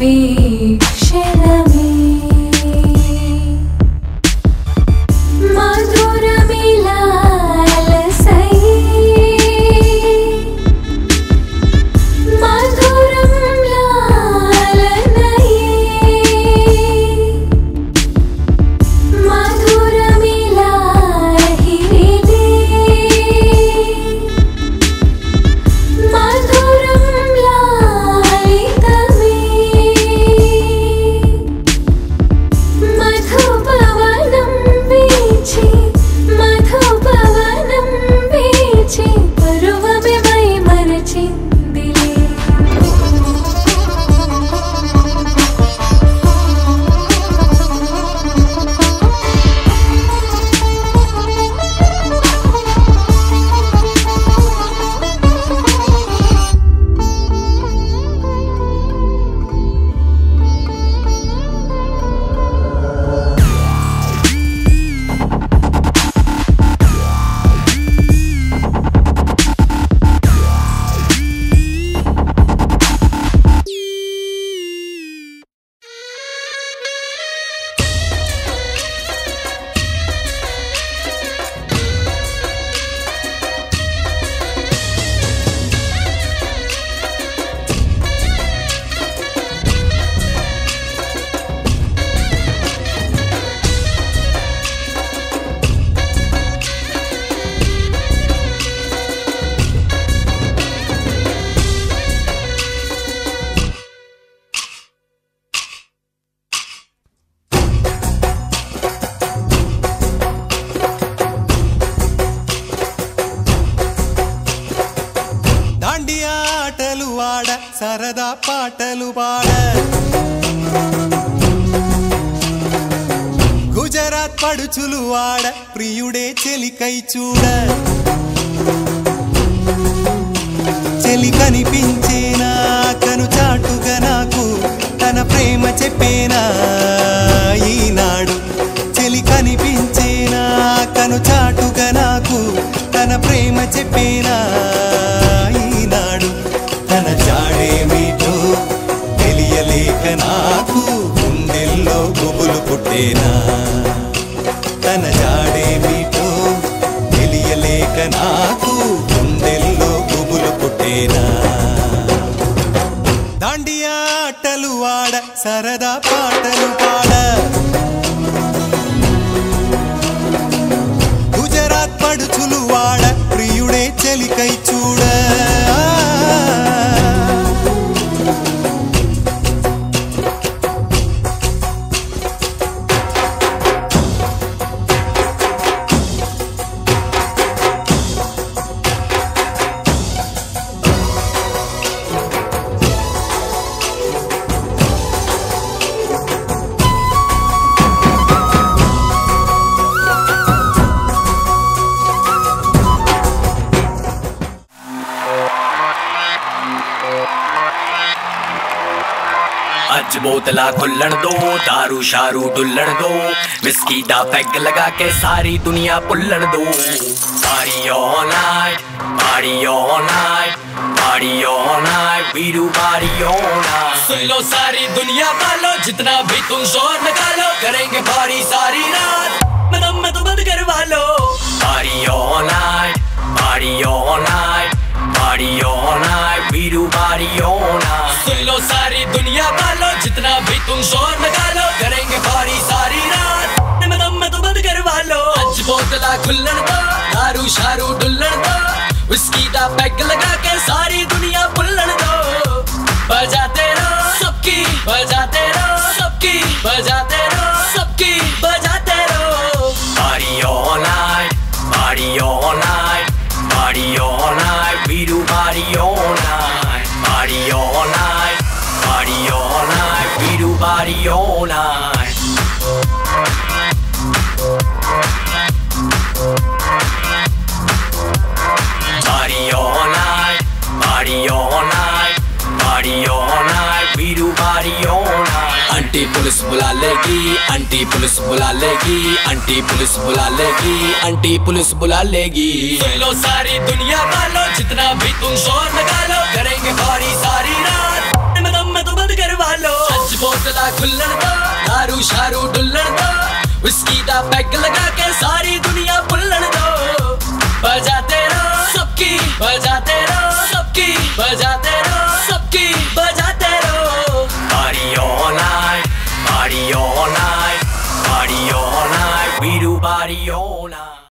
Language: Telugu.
వీక్షణమే మధురమిలాలసై మధురం లాలనయే మధురమిలాహిరిదే మధురం లాలితమే మధుపవనం వీచి మధుపవనం వీచి పరువమే మై మరచిందిలే దాండియా ఆటలు ఆడ సరదా పాటలు పాడ గుజరాత్ పడుచులు ఆడ ప్రియుడే చెలికై చూడ చెలి కనిపించేనా కను చాటుగా నాకు తన ప్రేమ చెప్పేనా ఈనాడు చెలి కనిపించేనా కను చాటుగా నాకు తన ప్రేమ చెప్పేనా ఈనాడు తన జాడేమిటో తెలియలేక నాకు గుండెల్లో గుబులు పుట్టేనా తన జాడేమిటో తెలియలేక నాకు గుండెల్లో గుబులు పుట్టేనా దాండియా ఆటలు ఆడ సరదా పాటలు పాడ గుజరాత్ పడుచులు వాడ ప్రియుడే చెలికై చూడ अज बोतला खुल्लन दो दारू शारू डुल्लन दो विस्की दा पैग लगा के सारी दुनिया पुल्लन दो party all night party all night party all night we do party all night सुन लो सारी दुनिया वालों जितना भी तुम जोर निकालो करेंगे पार्टी सारी रात मैं तो बंद करवा लो party all night party all night party all night we do party all night सुन लो सारी दुनिया वालों जितना भी तुम जोर निकालो करेंगे पार्टी सारी रात मैं तो बंद करवा लो अज बोतला खुल्लन दो दारू शारू डुल्लन दो विस्की दा पैग लगा के सारी दुनिया पुल्लन दो बजाते रहो सबकी बजाते रहो सबकी बजाते रहो सबकी बजाते रहो party all night party all night party all night we do party all night party all night party all night we do party all night party all night party all night party all night we do party all night aunty police बुला लेगी आंटी पुलिस बुला लेगी आंटी पुलिस बुला लेगी आंटी पुलिस बुला लेगी सुन लो सारी दुनिया वालों जितना भी तुम जोर लगा लो करेंगे पार्टी सारी रात मैं तो बंद करवा लो खुल्लण दो, दारू शारू डुल्लण दो, विस्की दा पैग लगा के सारी दुनिया पुल्लण दो। बजाते रहो सबकी, बजाते रहो सबकी, बजाते रहो सबकी, बजाते रहो। Party all night, party all night, party all night, we do party all night.